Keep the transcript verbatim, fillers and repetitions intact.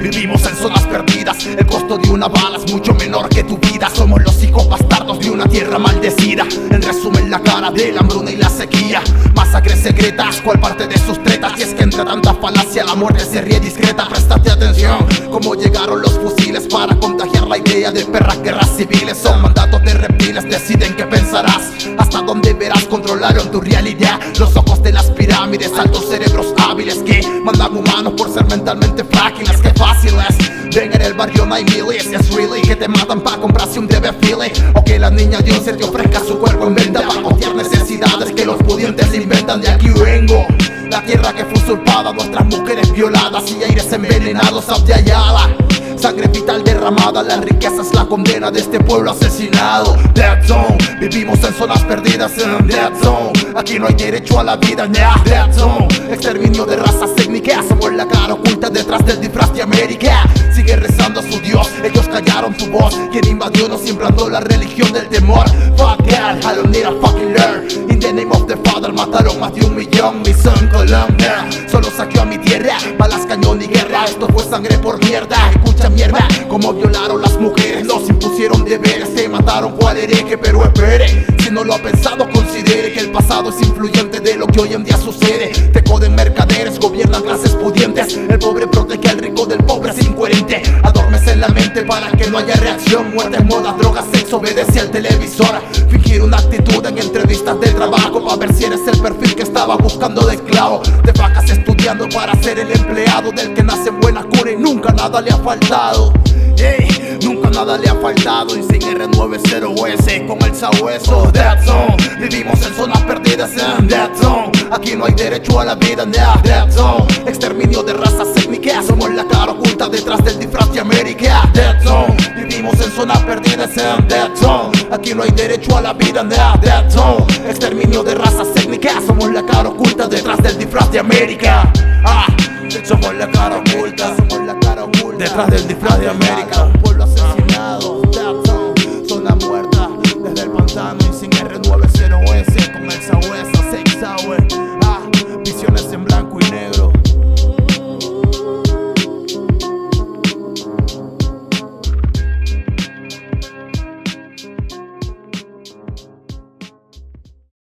vivimos en zonas perdidas. El costo de una bala es mucho menor que tu vida. Somos los hijos bastardos de una tierra maldecida. En resumen, la cara de la hambruna y la sequía. Masacres secretas, cual parte de sus tretas. Y es que entre tanta falacia la muerte se ríe discreta. Préstate atención, cómo llegaron los fusiles para contagiar la idea de perras guerras civiles. Son mandatos de reptiles, deciden qué pensarás. Hasta dónde verás, controlaron tu realidad. Los ojos de las pirámides, altos cerebros hábiles que mandan humanos por ser mentalmente frágiles. Qué fácil es, ven en el barrio no hay miles. Es really que te matan pa' comprarse un desfile, o que la niña Dios se te ofrezca su cuerpo en venta para costear necesidades que los pudientes inventan. De aquí vengo, la tierra que fue usurpada, nuestras mujeres violadas y aires envenenados. Abdiayala, sangre vital derramada, la riqueza es la condena de este pueblo asesinado. Dead Zone, vivimos en zonas perdidas en Dead Zone. Aquí no hay derecho a la vida, yeah. Dead Zone, exterminio de razas étnicas. Somos la cara oculta detrás del disfraz de América. Sigue rezando a su Dios, ellos callaron tu voz. Quien invadió nos sembrando la religión del temor. Fuck that, I don't need a fucking learn. In the name of the Father, mataron más de un millón. Mi son Colombia, solo saqueó a mi tierra. Balas, cañón y guerra, esto fue sangre por mierda. Escucha mierda, como violaron las mujeres, nos impusieron deberes, se mataron cual hereje. Pero espere, si no lo ha pensado considere que el pasado es influyente de lo que hoy en día sucede. Te coden mercaderes, gobiernan clases pudientes. El pobre protege al rico del pobre, es incoherente. Adormece la mente para que no haya reacción. Muerte, moda, drogas, sexo, obedece al televisor. Fingir una actitud en entrevistas de trabajo para ver si eres el perfil que estaba buscando de esclavo. Te vacas estudiando para ser el empleado del que nace en buena cura y nunca nada le ha faltado. Hey, nunca nada le ha faltado. Y sin R noventa S con el sabueso. Dead Zone, vivimos en zonas perdidas en Dead Zone. Aquí no hay derecho a la vida, nah. Dead Zone, exterminio de razas étnicas. Somos la cara oculta detrás del disfraz de América. Dead Zone, vivimos en zonas perdidas en Dead Zone. Aquí no hay derecho a la vida, nah. Dead Zone, exterminio de razas étnicas. Somos la cara oculta detrás del disfraz de América. Ah, somos la cara oculta, somos la cara oculta detrás del disfraz de América.